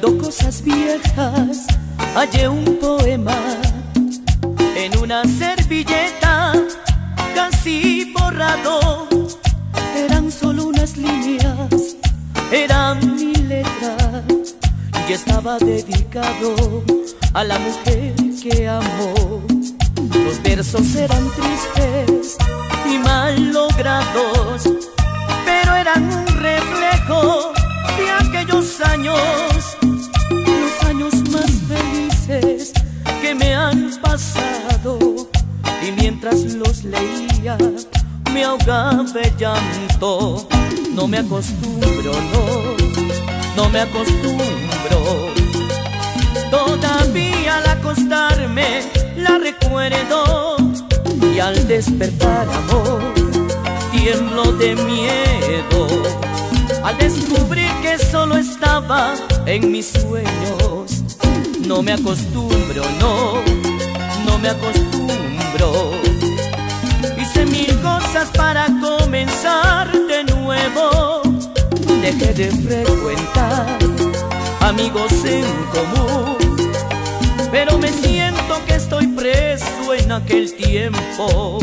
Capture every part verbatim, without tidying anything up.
Mirando cosas viejas, hallé un poema en una servilleta casi borrado. Eran solo unas líneas, eran mi letra, y estaba dedicado a la mujer que amó. Los versos eran tristes y mal logrados, pero eran un reflejo de aquellos años, los años más felices que me han pasado. Y mientras los leía me ahogaba el llanto. No me acostumbro, no, no me acostumbro. Todavía al acostarme la recuerdo, y al despertar, amor, tiemblo de miedo al descubrir que solo estaba en mis sueños. No me acostumbro, no, no me acostumbro. Hice mil cosas para comenzar de nuevo. Dejé de frecuentar amigos en común, pero me siento que estoy preso en aquel tiempo.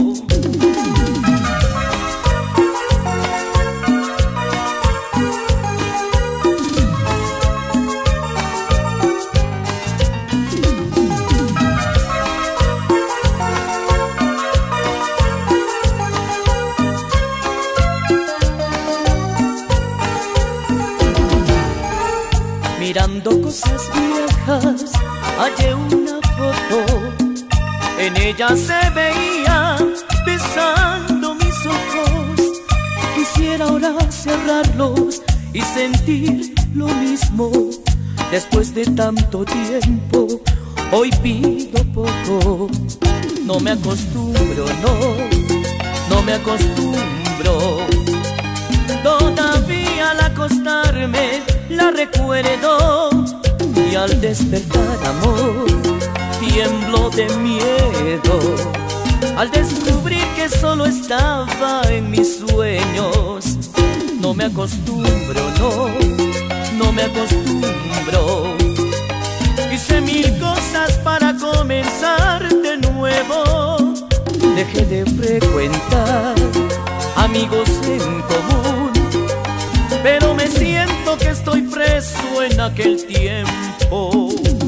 Mirando cosas viejas, hallé una foto. En ella se veía besando mis ojos. Quisiera ahora cerrarlos y sentir lo mismo. Después de tanto tiempo, hoy pido poco. No me acostumbro, no, no me acostumbro. Todavía al acostarme la recuerdo, y al despertar, amor, tiemblo de miedo al descubrir que solo estaba en mis sueños. No me acostumbro, no, no me acostumbro. Hice mil cosas para comenzar de nuevo. Dejé de frecuentar amigos en común, pero me siento que estoy preso en aquel tiempo.